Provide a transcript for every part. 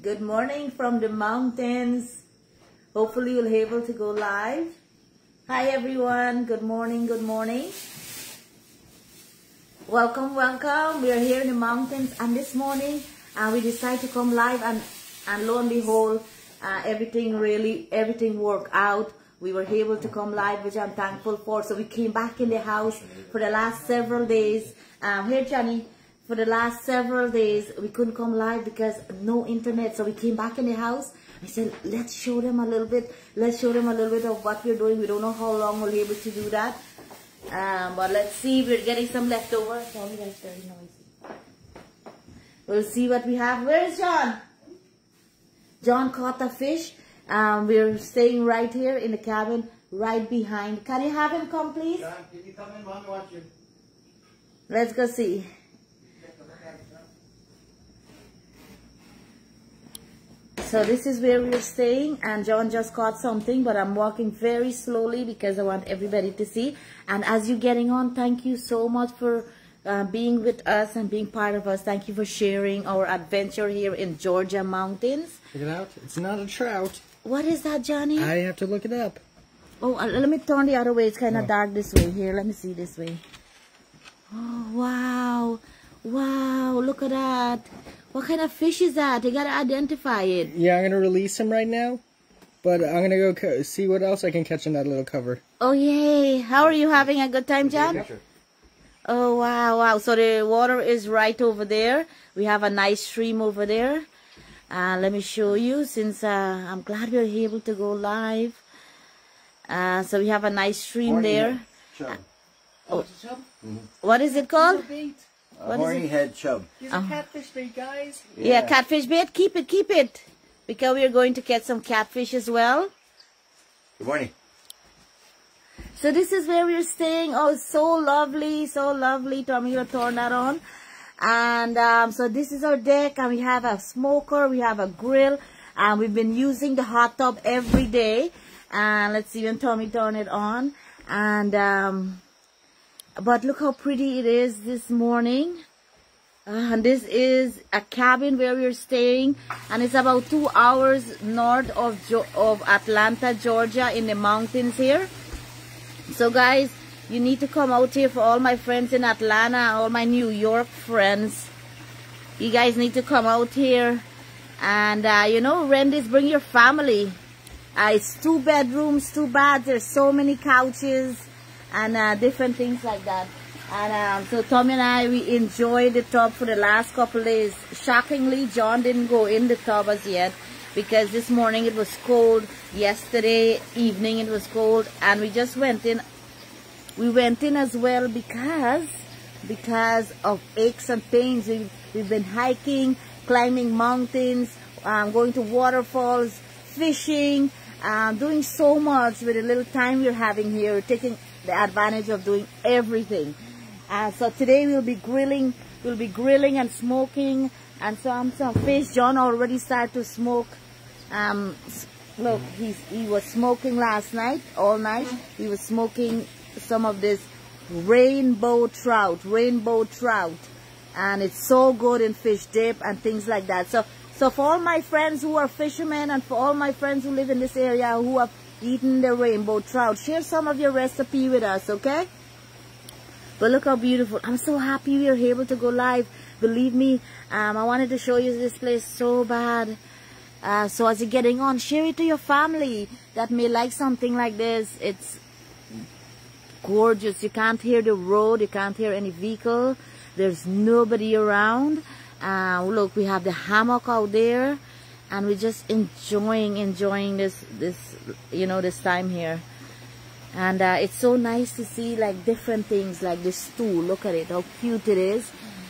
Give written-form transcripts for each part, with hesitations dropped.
Good morning from the mountains. Hopefully you'll be able to go live. Hi everyone. Good morning. Good morning. Welcome, welcome. We are here in the mountains, and this morning we decided to come live, and lo and behold, everything worked out. We were able to come live, which I'm thankful for. So we came back in the house for the last several days. Here, Johnny. For the last several days, we couldn't come live because no internet. So we came back in the house. I said, let's show them a little bit. Let's show them a little bit of what we're doing. We don't know how long we'll be able to do that. But let's see. We're getting some leftovers. Sorry, that's very noisy. We'll see what we have. Where's John? John caught a fish. We're staying right here in the cabin, right behind. Can you have him come, please? John, can you come in? Mommy wants you. Let's go see. So this is where we're staying, and John just caught something, but I'm walking very slowly because I want everybody to see. And as you're getting on, thank you so much for being with us and being part of us. Thank you for sharing our adventure here in Georgia mountains. Check it out. It's not a trout. What is that, Johnny? I have to look it up. Oh, let me turn the other way. It's kind of dark this way. Here, let me see this way. Oh, wow. Wow, look at that. What kind of fish is that? You gotta identify it. Yeah, I'm gonna release him right now, but I'm gonna go see what else I can catch in that little cover. Oh, yay. How are you having a good time, John? Oh, wow, wow. So the water is right over there. We have a nice stream over there. Let me show you, since I'm glad we're able to go live. So we have a nice stream there. Oh. What is it called? A horny head chub. Use a catfish bait, guys. Yeah, catfish bait. Keep it, keep it. Because we are going to catch some catfish as well. Good morning. So this is where we're staying. Oh, so lovely, so lovely. Tommy, you'll turn that on. And so this is our deck, and we have a smoker, we have a grill, and we've been using the hot tub every day. And let's see when Tommy turn it on. And but look how pretty it is this morning. And this is a cabin where we're staying, and it's about 2 hours north of Atlanta, Georgia, in the mountains here. So guys, you need to come out here. For all my friends in Atlanta, all my New York friends, you guys need to come out here and you know, rent this, bring your family. It's 2 bedrooms, 2 baths. There's so many couches and different things like that. And so Tommy and I, we enjoyed the tub for the last couple days. Shockingly, John didn't go in the tub as yet because this morning it was cold. Yesterday evening it was cold, and we just went in. We went in as well because of aches and pains. We've been hiking, climbing mountains, going to waterfalls, fishing, doing so much with the little time we're having here, taking the advantage of doing everything. So today we'll be grilling and smoking, and some fish. John already started to smoke. Look, he was smoking last night, all night. He was smoking some of this rainbow trout, and it's so good in fish dip and things like that. So for all my friends who are fishermen, and for all my friends who live in this area who have eaten the rainbow trout, share some of your recipe with us, okay? But look how beautiful. I'm so happy we are able to go live. Believe me, I wanted to show you this place so bad. So as you're getting on, share it to your family that may like something like this. It's gorgeous. You can't hear the road. You can't hear any vehicle. There's nobody around. Look, we have the hammock out there, and we're just enjoying this you know, this time here. And it's so nice to see like different things, like this stool. Look at it, how cute it is.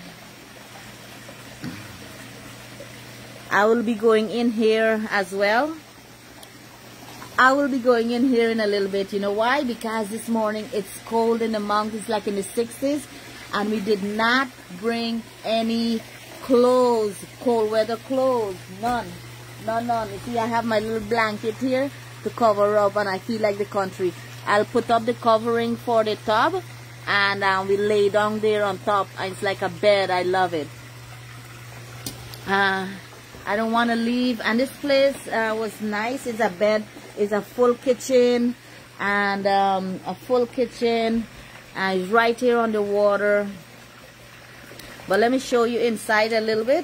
I will be going in here as well. I will be going in here in a little bit. You know why? Because this morning it's cold in the mountains, like in the 60s, and we did not bring any clothes, cold weather clothes. None. You see, I have my little blanket here to cover up, and I feel like the country. I'll put up the covering for the tub, and we lay down there on top, and it's like a bed. I love it. I don't want to leave. And this place was nice. It's a bed, it's a full kitchen, and a full kitchen, and it's right here on the water. But let me show you inside a little bit.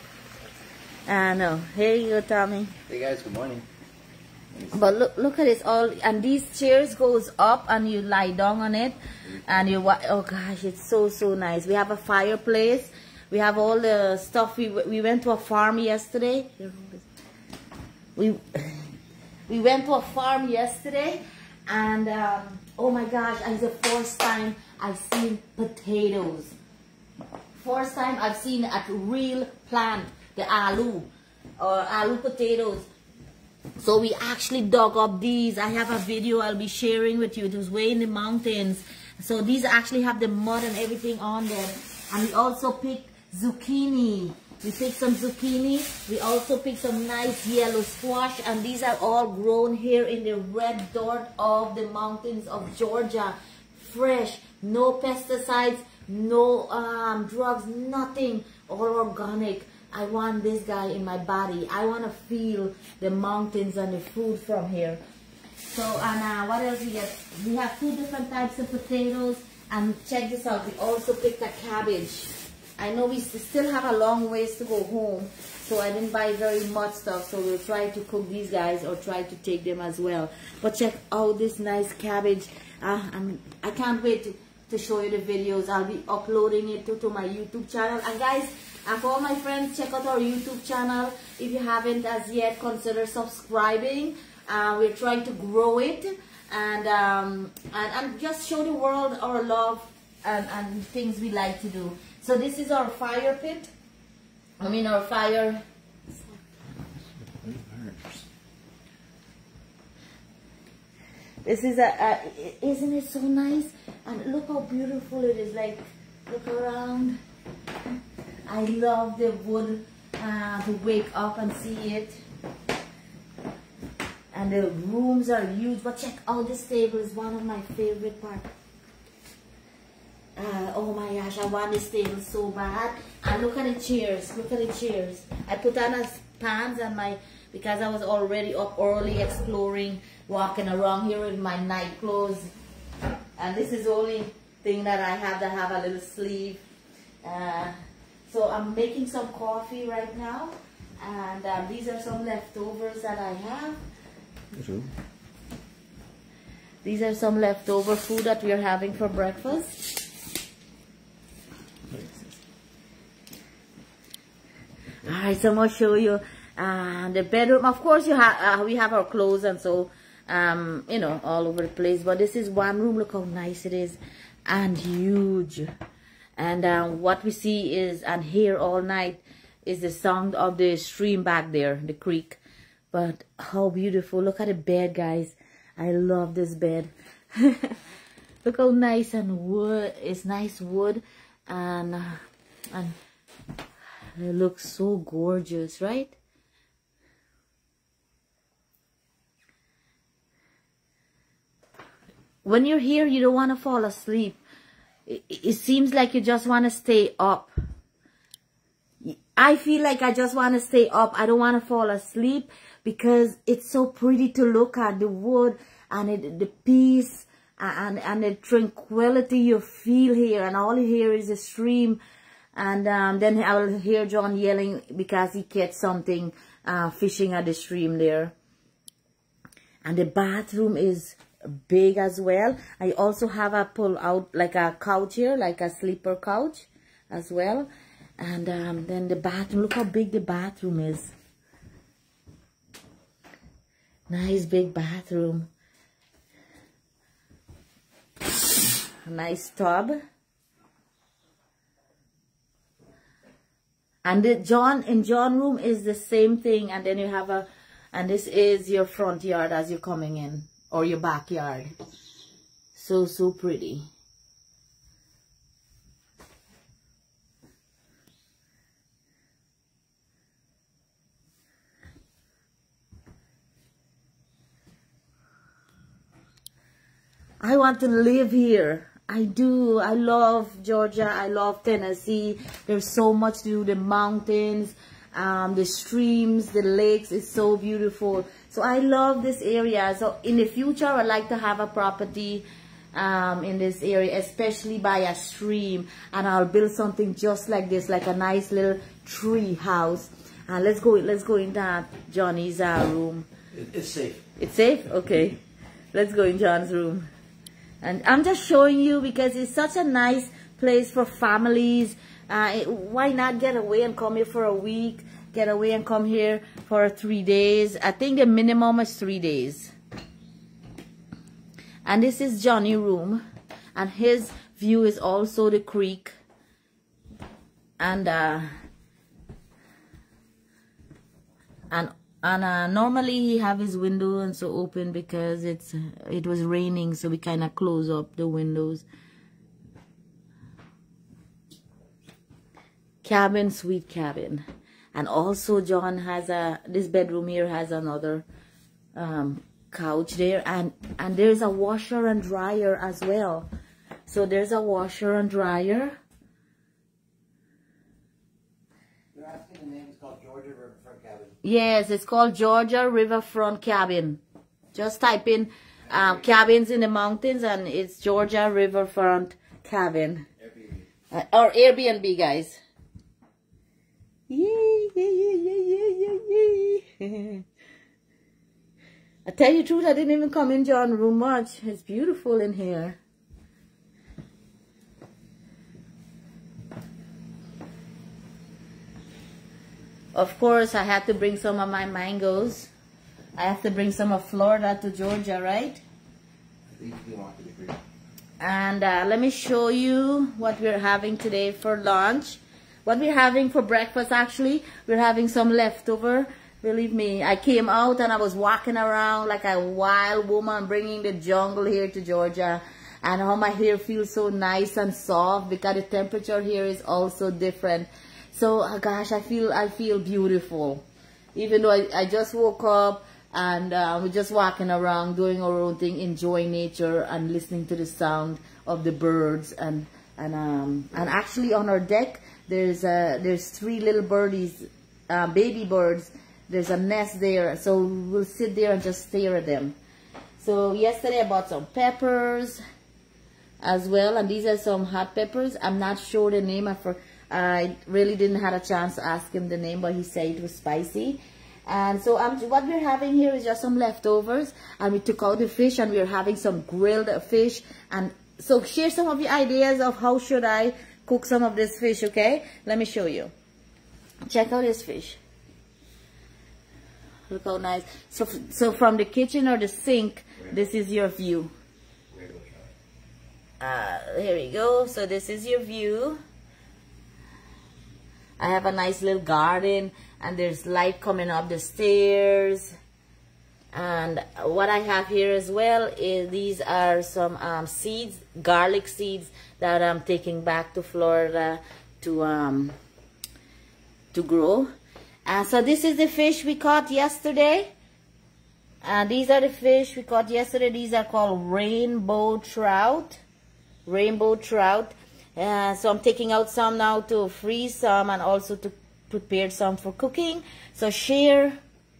Here you go, Tommy. Hey guys, good morning. But look at this, all, and these chairs goes up and you lie down on it, and you, oh gosh, it's so nice. We have a fireplace. We have all the stuff. We went to a farm yesterday. We went to a farm yesterday, and oh my gosh, it's the first time I've seen potatoes. First time I've seen a real plant, the aloo, or aloo potatoes. So we actually dug up these. I have a video I'll be sharing with you. It was way in the mountains. So these actually have the mud and everything on them. And we also picked zucchini. We picked some zucchini. We also picked some nice yellow squash. And these are all grown here in the red dirt of the mountains of Georgia. Fresh, no pesticides, no drugs, nothing, all organic. I want this guy in my body. I want to feel the mountains and the food from here. So, and what else we get? We have 2 different types of potatoes. And check this out. We also picked a cabbage. I know we still have a long ways to go home, so I didn't buy very much stuff. So we'll try to cook these guys or try to take them as well. But check out this nice cabbage. And I can't wait to show you the videos. I'll be uploading it to my YouTube channel. And guys, for all my friends, check out our YouTube channel. If you haven't as yet, consider subscribing. We're trying to grow it and just show the world our love and things we like to do. So this is our fire pit. I mean our fire. This is isn't it so nice? And look how beautiful it is. Like, look around. I love the wood to wake up and see it. And the rooms are huge. But check out this table is one of my favorite parts. Oh my gosh, I want this table so bad. And look at the chairs. Look at the chairs. I put on a pants and because I was already up early exploring, walking around here with my night clothes. And this is the only thing that I have that have a little sleeve. So I'm making some coffee right now. And these are some leftovers that I have. These are some leftover food that we are having for breakfast. Alright, so I'm going to show you the bedroom. Of course, you have we have our clothes and so, you know, all over the place. But this is one room. Look how nice it is and huge. And what we see is and hear all night is the sound of the stream back there, the creek. But how beautiful. Look at the bed, guys. I love this bed. Look how nice and wood. It's nice wood and it looks so gorgeous, right? When you're here, you don't want to fall asleep. It seems like you just want to stay up. I feel like I just want to stay up. I don't want to fall asleep because it's so pretty to look at, the wood and the peace and the tranquility you feel here. And all you hear is a stream. And then I will hear John yelling because he gets something fishing at the stream there. And the bathroom is big as well. I also have a pull out like a couch here, like a sleeper couch as well. And then the bathroom, look how big the bathroom is. Nice big bathroom. A nice tub. And the John room is the same thing. And then you have and this is your front yard as you're coming in, or your backyard. So pretty. I want to live here. I do. I love Georgia. I love Tennessee. There's so much to do. The mountains the streams, the lakes is so beautiful. So I love this area. So in the future, I'd like to have a property in this area, especially by a stream, and I'll build something just like this, like a nice little tree house. Let's go into Johnny's room. It's safe. It's safe? Okay. Let's go in John's room. And I'm just showing you because it's such a nice place for families. Why not get away and come here for a week? Get away and come here for 3 days. I think the minimum is 3 days. And this is Johnny's room. And his view is also the creek. And normally he have his window and so open because it was raining, so we kind of close up the windows. Cabin, sweet cabin. And also John has this bedroom here has another couch there, and there's a washer and dryer as well. So there's a washer and dryer. You're asking the name, it's called Georgia Riverfront Cabin. Yes, it's called Georgia Riverfront Cabin. Just type in cabins in the mountains and it's Georgia Riverfront Cabin. Airbnb. Or Airbnb, guys. Yay, yay, yay, yay, yay, yay, yay. I tell you the truth, I didn't even come in John's room much. It's beautiful in here. Of course, I had to bring some of my mangoes. I have to bring some of Florida to Georgia, right? I think you want to agree. And let me show you what we're having today for lunch. What we're having for breakfast, actually, we're having some leftover. Believe me, I came out and I was walking around like a wild woman, bringing the jungle here to Georgia. And how my hair feels so nice and soft because the temperature here is also different. So, gosh, I feel beautiful. Even though I just woke up and we're just walking around, doing our own thing, enjoying nature and listening to the sound of the birds. And actually on our deck, there's 3 little birdies, baby birds. There's a nest there, so we'll sit there and just stare at them. So yesterday I bought some peppers as well, and these are some hot peppers. I'm not sure the name. I really didn't have a chance to ask him the name, but he said it was spicy. And so what we're having here is just some leftovers, and we took out the fish and we're having some grilled fish. And so share some of your ideas of how should I cook some of this fish, okay? Let me show you. Check out this fish. Look how nice. So from the kitchen or the sink, this is your view. Here we go. So this is your view. I have a nice little garden and there's light coming up the stairs. And what I have here as well is these are some seeds, garlic seeds that I'm taking back to Florida to grow. So this is the fish we caught yesterday. These are the fish we caught yesterday. These are called rainbow trout. Rainbow trout. So I'm taking out some now to freeze some and also to prepare some for cooking. So share.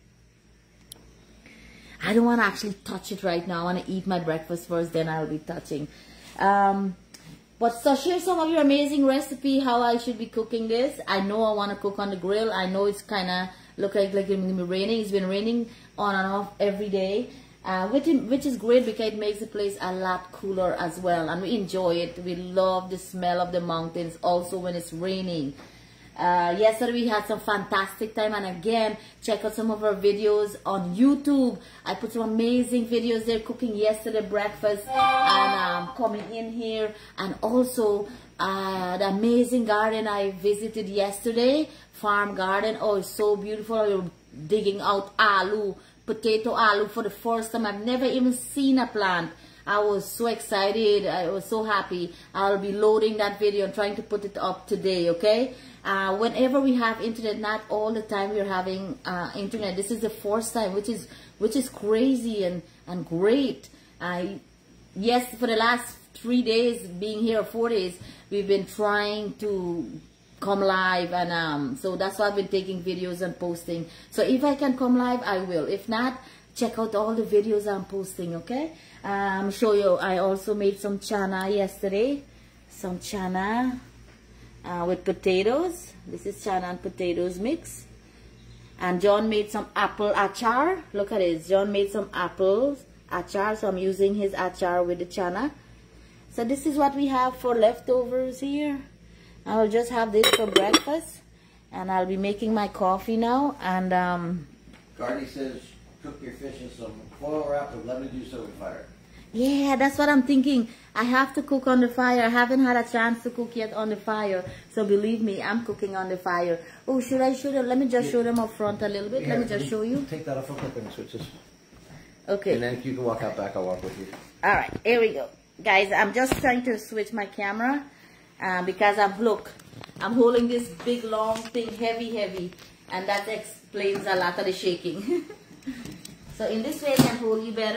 I don't want to actually touch it right now. I want to eat my breakfast first, then I'll be touching. But so share some of your amazing recipe, how I should be cooking this. I know I want to cook on the grill. I know it's kind of look like it's going to be raining. It's been raining on and off every day. Which is great because it makes the place a lot cooler as well. And we enjoy it. We love the smell of the mountains also when it's raining. Yesterday we had some fantastic time, and again check out some of our videos on YouTube. I put some amazing videos there cooking yesterday breakfast and coming in here, and also the amazing garden I visited yesterday, farm garden. Oh, it's so beautiful. We were digging out potato aloo for the first time. I've never even seen a plant. I was so excited. I was so happy. I'll be loading that video and trying to put it up today, okay? Whenever we have internet, not all the time we're having internet. This is the first time, which is crazy and great. Yes, for the last 3 days, being here 4 days, we've been trying to come live, and so that's why I've been taking videos and posting. So if I can come live, I will. If not, check out all the videos I'm posting, okay? Show you, I also made some chana yesterday. Some chana with potatoes. This is chana and potatoes mix. And John made some apple achar. Look at this. John made some apple achar, so I'm using his achar with the chana. So this is what we have for leftovers here. I'll just have this for breakfast, and I'll be making my coffee now. And Gardy says cook your fish in some foil wrap with lemon juice over the fire. yeah, that's what I'm thinking. I have to cook on the fire. I haven't had a chance to cook yet on the fire. So believe me, I'm cooking on the fire. Oh, should I show them? Let me just show them up front a little bit. Let me just show you. Take that off real quick and switch this. Okay. And then if you can walk out back, I'll walk with you. All right, here we go. Guys, I'm just trying to switch my camera because I'm holding this big long thing, heavy, and that explains a lot of the shaking. So in this way I can hold you better.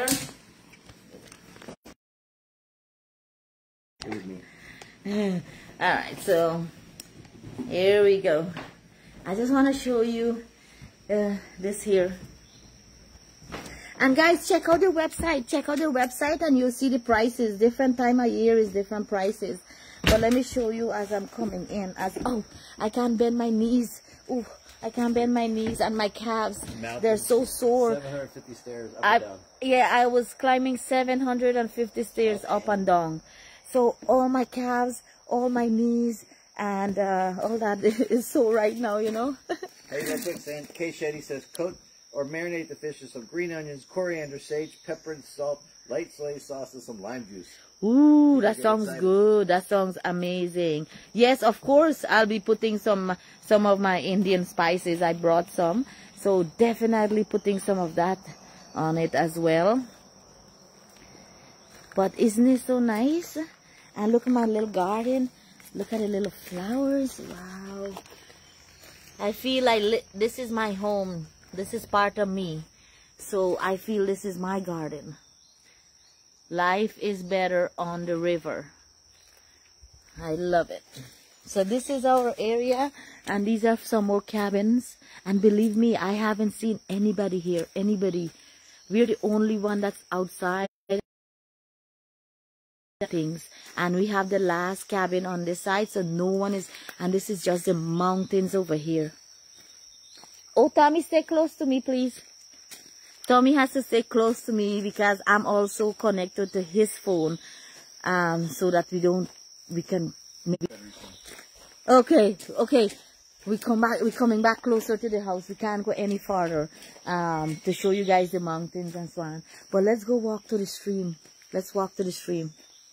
All right, so here we go. I just want to show you this here. And guys, check out their website. Check out their website and you'll see the prices. Different time of year is different prices. But let me show you as I'm coming in. Oh, I can't bend my knees. Oh, I can't bend my knees and my calves. They're so sore. 750 stairs up and down. Yeah, I was climbing 750 stairs up and down. So all my calves, all my knees, and all that is sore right now, you know. Hey, real quick, saying Kay Shetty says coat or marinate the fish with some green onions, coriander, sage, pepper, and salt, light soy sauce, and some lime juice. Ooh, that sounds good. That sounds amazing. Yes, of course, I'll be putting some of my Indian spices. I brought some. So definitely putting some of that on it as well. But isn't it so nice? And look at my little garden. Look at the little flowers. Wow. I feel like this is my home. This is part of me. So I feel this is my garden. Life is better on the river. I love it. So this is our area, and these are some more cabins. And believe me, I haven't seen anybody here. Anybody. We're the only one that's outside things. And we have the last cabin on this side, so no one is. And this is just the mountains over here. Oh, Tommy, stay close to me, please. Tommy has to stay close to me because I'm also connected to his phone, so that we can maybe. Okay. We're coming back closer to the house. We can't go any farther, to show you guys the mountains and so on. But let's go walk to the stream. Let's walk to the stream.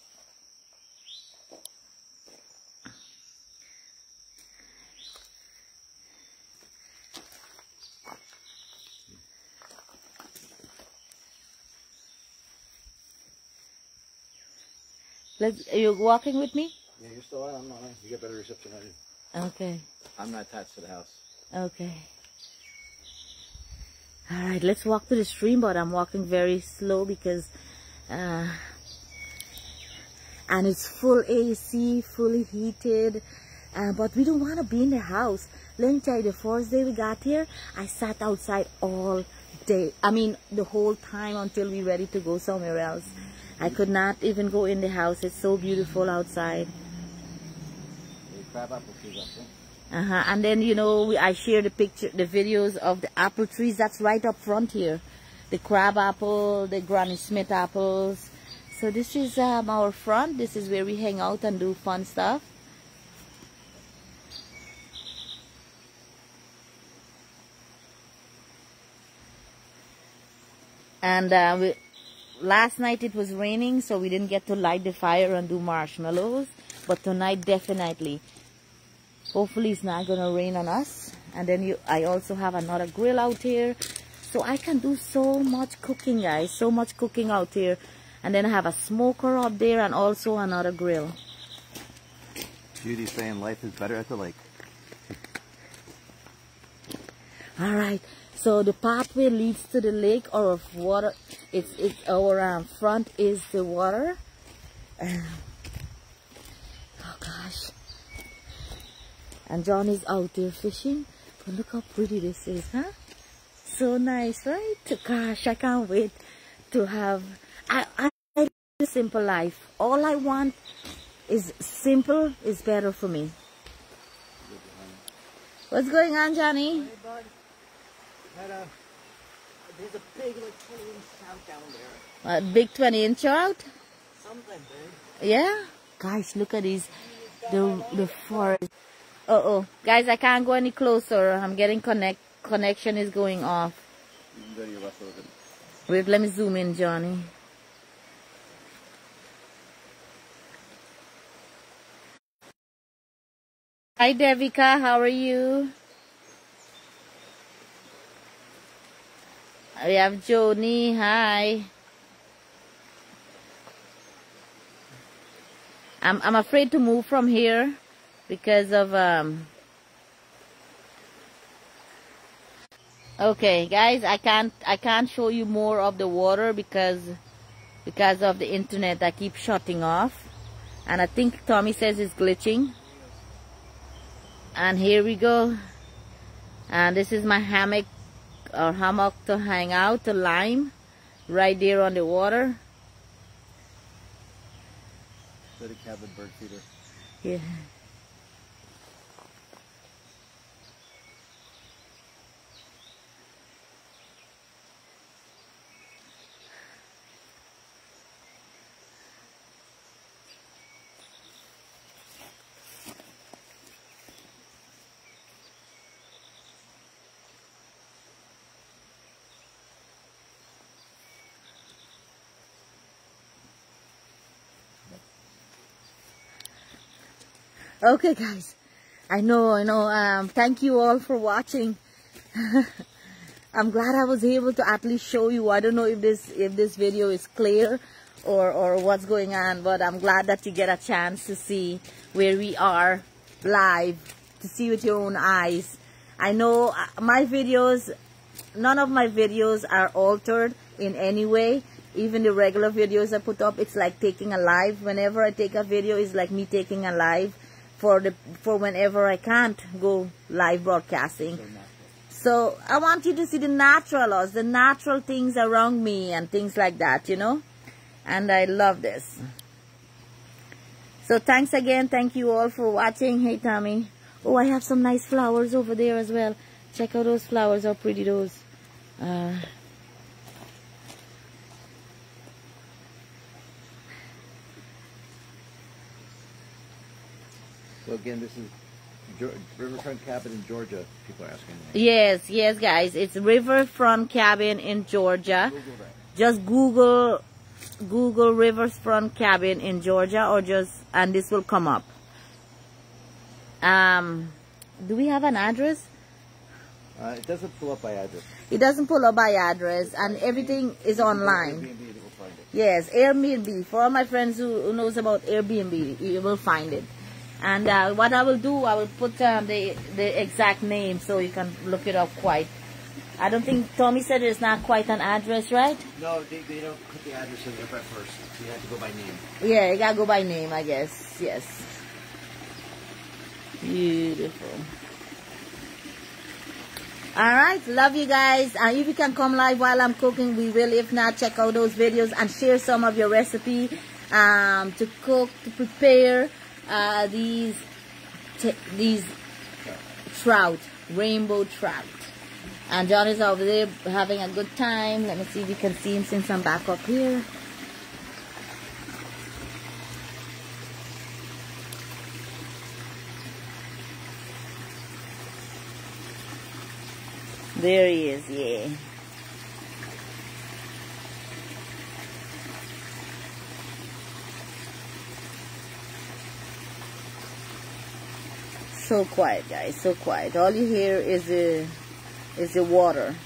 Are you walking with me? Yeah, you're still on. I'm not on. You get better reception on you. Okay. I'm not attached to the house. Okay. Alright, let's walk to the stream, but I'm walking very slow because and it's full AC, fully heated, but we don't want to be in the house. Let me tell you, the first day we got here, I sat outside all day. I mean, the whole time until we're ready to go somewhere else. I could not even go in the house. It's so beautiful outside. Crab apple trees up there. And then, you know, I share the videos of the apple trees. That's right up front here. The crab apple, the Granny Smith apples. So this is our front. This is where we hang out and do fun stuff. And last night it was raining, so we didn't get to light the fire and do marshmallows. But tonight, definitely. Hopefully it's not going to rain on us. And then I also have another grill out here. So I can do so much cooking, guys. So much cooking out here. And then I have a smoker up there and also another grill. Judy's saying life is better at the lake. Alright. So the pathway leads to the lake or of water. It's our front is the water. Oh gosh. And John is out there fishing. But look how pretty this is, huh? So nice, right? Gosh, I can't wait to have... I live a simple life. All I want is simple is better for me. What's going on, Johnny? Hey, bud. There's a big, like, 20-inch trout down there. A big 20-inch trout? Something big. Yeah? Guys, look at these. The forest. Uh-oh. Guys, I can't go any closer. I'm getting connection is going off. You can go to your left a little bit. Wait, let me zoom in, Johnny. Hi, Devika. How are you? We have Joni. Hi. I'm afraid to move from here because of okay, guys, I can't show you more of the water because of the internet that keeps shutting off, and I think Tommy says it's glitching. And here we go, and this is my hammock to hang out, the lime right there on the water. Go to cabin bird feeder. Yeah. Okay, guys, I know, thank you all for watching. I'm glad I was able to at least show you. I don't know if this video is clear or what's going on, but I'm glad that you get a chance to see where we are live, to see with your own eyes. I know my videos, none of my videos are altered in any way. Even the regular videos I put up, it's like taking a live. Whenever I take a video, it's like me taking a live for whenever I can't go live broadcasting. So I want you to see the natural the natural things around me and things like that, you know. And I love this. So thanks again. Thank you all for watching. Hey, Tommy. Oh, I have some nice flowers over there as well. Check out those flowers. How pretty those. So again, this is Riverfront Cabin in Georgia. People are asking. Yes, yes, guys. It's Riverfront Cabin in Georgia. Google that. Just Google Riverfront Cabin in Georgia, or and this will come up. Do we have an address? It doesn't pull up by address. It doesn't pull up by address, and everything is online. Airbnb, they will find it. Yes, Airbnb. For all my friends who knows about Airbnb, you will find it. And what I will do, I will put the exact name so you can look it up quite. I don't think Tommy said it's not quite an address, right? No, they don't put the address in there at first. You have to go by name. Yeah, you gotta go by name, I guess. Yes. Beautiful. Alright, love you guys. If you can come live while I'm cooking, we will. If not, check out those videos and share some of your recipe to cook, to prepare these trout, rainbow trout. And John is over there having a good time. Let me see if you can see him since I'm back up here. There he is, yeah. So quiet, guys, so quiet. All you hear is the water.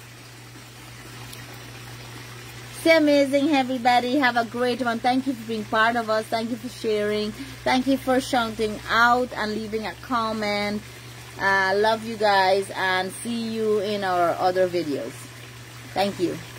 Stay amazing, everybody. Have a great one. Thank you for being part of us. Thank you for sharing. Thank you for shouting out and leaving a comment. Love you guys, and see you in our other videos. Thank you.